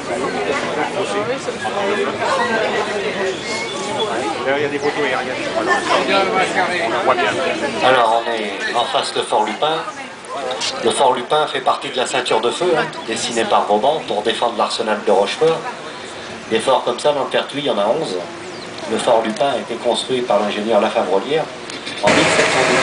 Il y a des photos aériennes. On voit bien. Alors on est en face de Fort Lupin. Le Fort Lupin fait partie de la ceinture de feu, dessinée par Vauban pour défendre l'arsenal de Rochefort. Des forts comme ça dans le Pertuis, il y en a 11. Le Fort Lupin a été construit par l'ingénieur Lafavre-Ollière en 1712.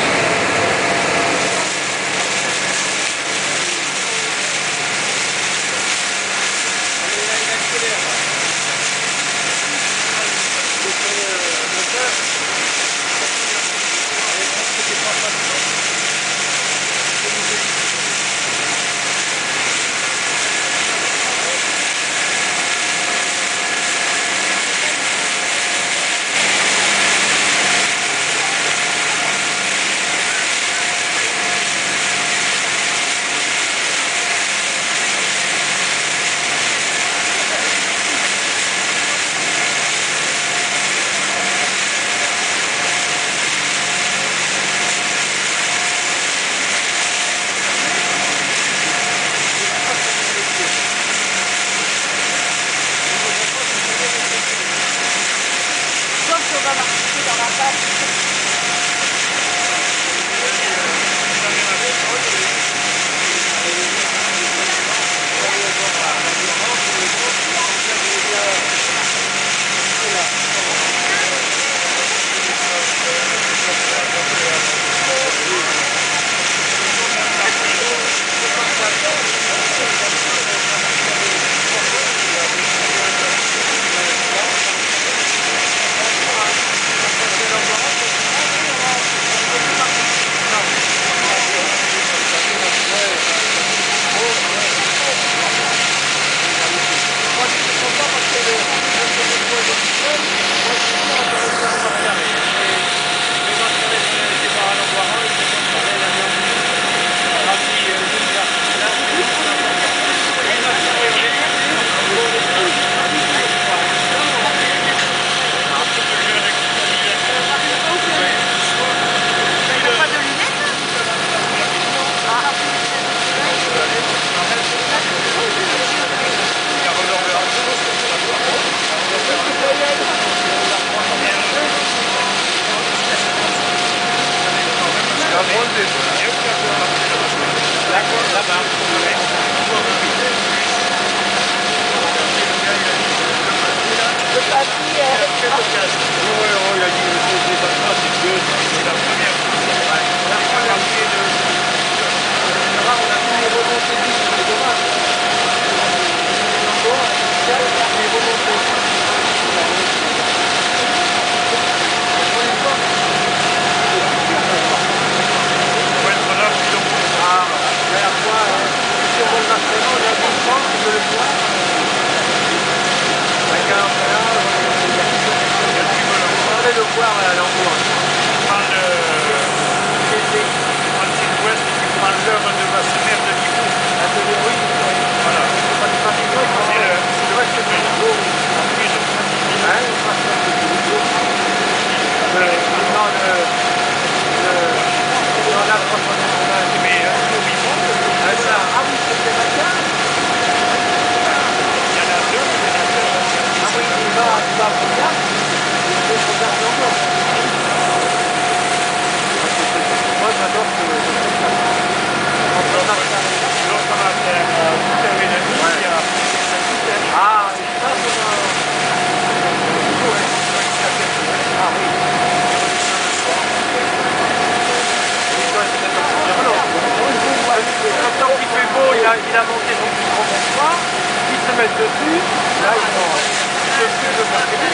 Il a monté son plus gros bonsoir, ils se mettent dessus, là ils sont dessus de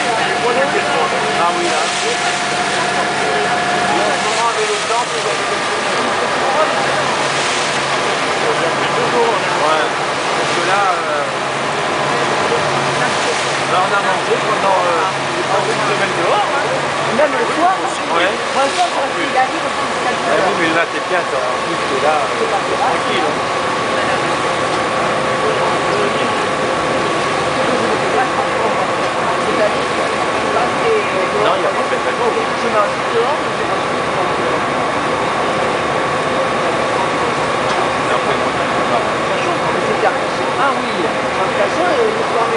ah oui là. Ouais, parce que là, on a mangé pendant une semaine dehors. Même le soir, ouais. Moi, le soir, il arrive au bout de la vie. Oui, mais là, t'es bien, en plus que là, tranquille. Non, il n'y a pas de pétrole. Je mange dehors, mais je mange après, moi, ah oui, de toute façon, le soir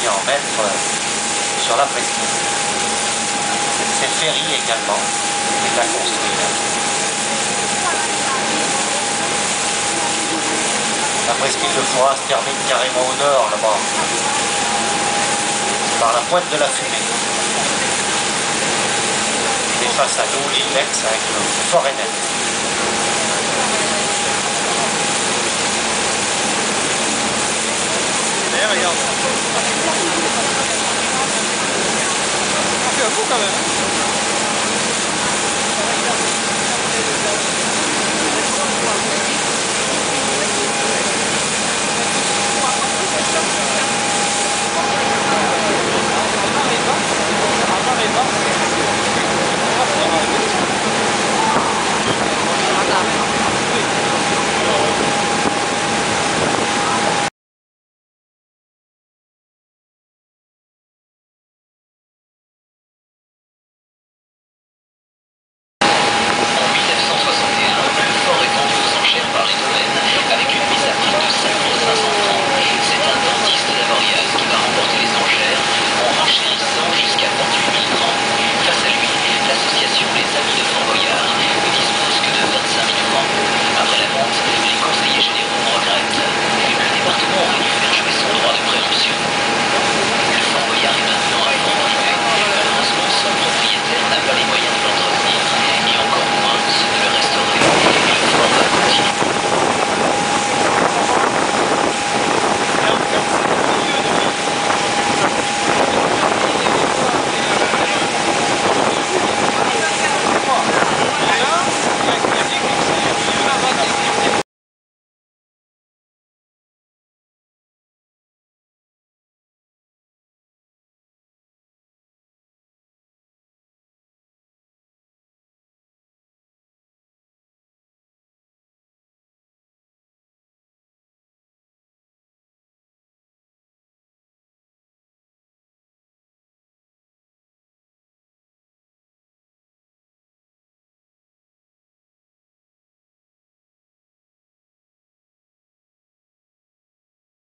continuer à en mettre sur la presqu'île. Cette ferry également est à construire. La presqu'île de Foura se termine carrément au nord, là-bas, par la pointe de la fumée. Et face à nous, l'île d'Aix avec le fort Ennet. Regarde. C'est un coup quand même.